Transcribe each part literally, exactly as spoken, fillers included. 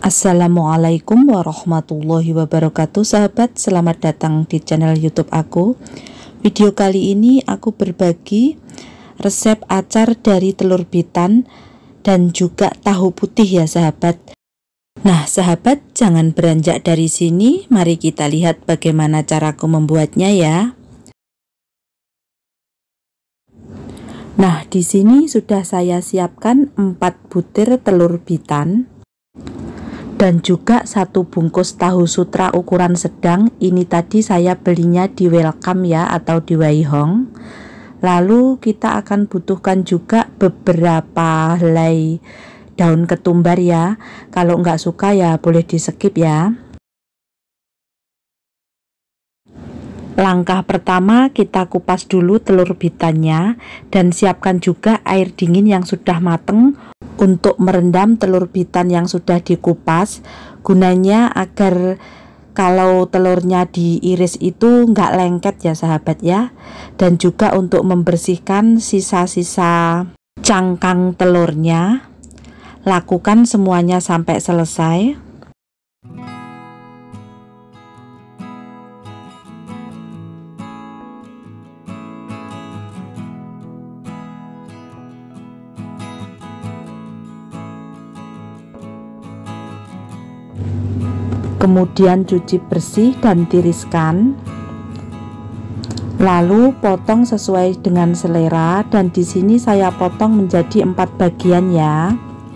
Assalamualaikum warahmatullahi wabarakatuh. Sahabat, selamat datang di channel YouTube aku. Video kali ini aku berbagi resep acar dari telur bitan dan juga tahu putih ya sahabat. Nah sahabat, jangan beranjak dari sini, mari kita lihat bagaimana caraku membuatnya ya. Nah, di sini sudah saya siapkan empat butir telur bitan dan juga satu bungkus tahu sutra ukuran sedang. Ini tadi saya belinya di Welcome ya, atau di Waihong. Lalu kita akan butuhkan juga beberapa helai daun ketumbar ya. Kalau nggak suka ya boleh di skip ya. Langkah pertama, kita kupas dulu telur bitannya dan siapkan juga air dingin yang sudah mateng untuk merendam telur bitan yang sudah dikupas, gunanya agar kalau telurnya diiris itu nggak lengket ya sahabat ya, dan juga untuk membersihkan sisa-sisa cangkang telurnya. Lakukan semuanya sampai selesai. Kemudian cuci bersih dan tiriskan. Lalu potong sesuai dengan selera, dan di sini saya potong menjadi empat bagian ya.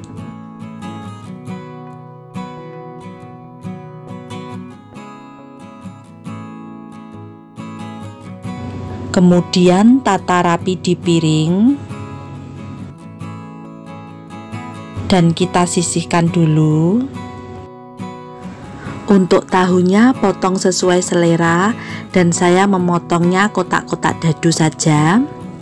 Kemudian tata rapi di piring dan kita sisihkan dulu. Untuk tahunya potong sesuai selera dan saya memotongnya kotak-kotak dadu saja.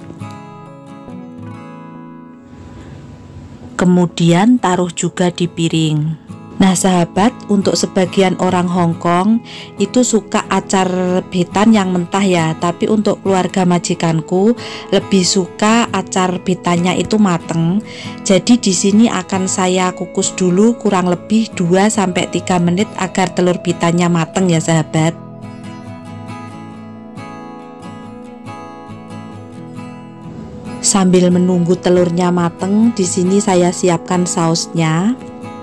Kemudian taruh juga di piring. Nah sahabat, untuk sebagian orang Hong Kong itu suka acar bitan yang mentah ya, tapi untuk keluarga majikanku lebih suka acar bitannya itu mateng. Jadi di sini akan saya kukus dulu kurang lebih dua sampai tiga menit agar telur bitannya mateng ya sahabat. Sambil menunggu telurnya mateng, di sini saya siapkan sausnya.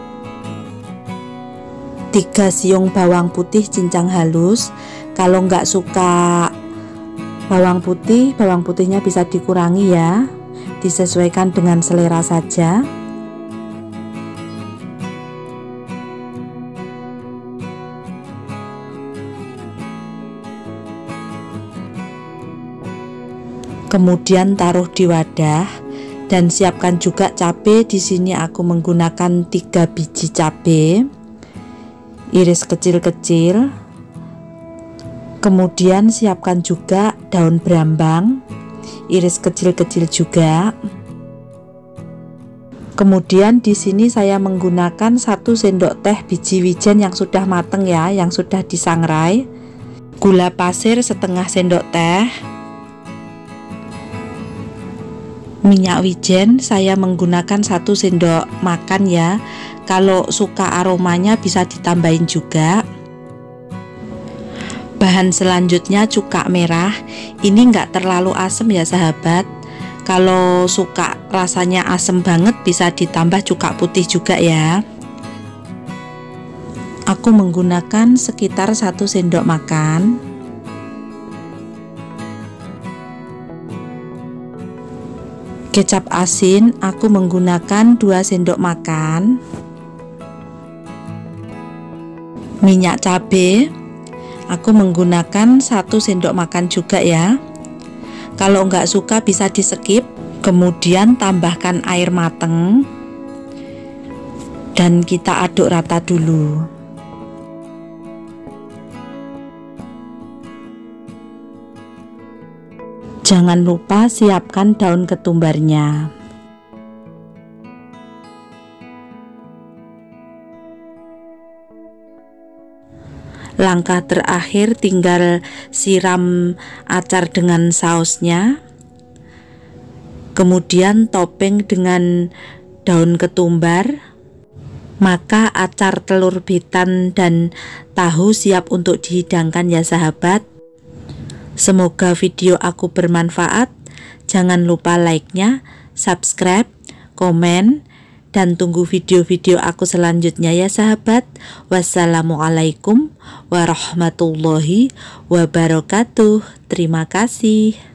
Tiga siung bawang putih cincang halus. Kalau nggak suka bawang putih, bawang putihnya bisa dikurangi ya, disesuaikan dengan selera saja. Kemudian taruh di wadah dan siapkan juga cabai. Di sini aku menggunakan tiga biji cabai, iris kecil-kecil. Kemudian siapkan juga daun brambang, iris kecil-kecil juga. Kemudian di sini saya menggunakan satu sendok teh biji wijen yang sudah mateng ya, yang sudah disangrai. Gula pasir setengah sendok teh. Minyak wijen saya menggunakan satu sendok makan ya. Kalau suka aromanya bisa ditambahin juga. Bahan selanjutnya cuka merah. Ini enggak terlalu asam ya sahabat. Kalau suka rasanya asam banget bisa ditambah cuka putih juga ya. Aku menggunakan sekitar satu sendok makan. Kecap asin aku menggunakan dua sendok makan. Minyak cabai aku menggunakan satu sendok makan juga ya. Kalau nggak suka bisa di skip. Kemudian tambahkan air mateng dan kita aduk rata dulu. Jangan lupa siapkan daun ketumbarnya. Langkah terakhir tinggal siram acar dengan sausnya. Kemudian topping dengan daun ketumbar. Maka acar telur bitan dan tahu siap untuk dihidangkan ya sahabat. Semoga video aku bermanfaat. Jangan lupa like-nya, subscribe, komen, dan tunggu video-video aku selanjutnya ya sahabat. Wassalamualaikum warahmatullahi wabarakatuh. Terima kasih.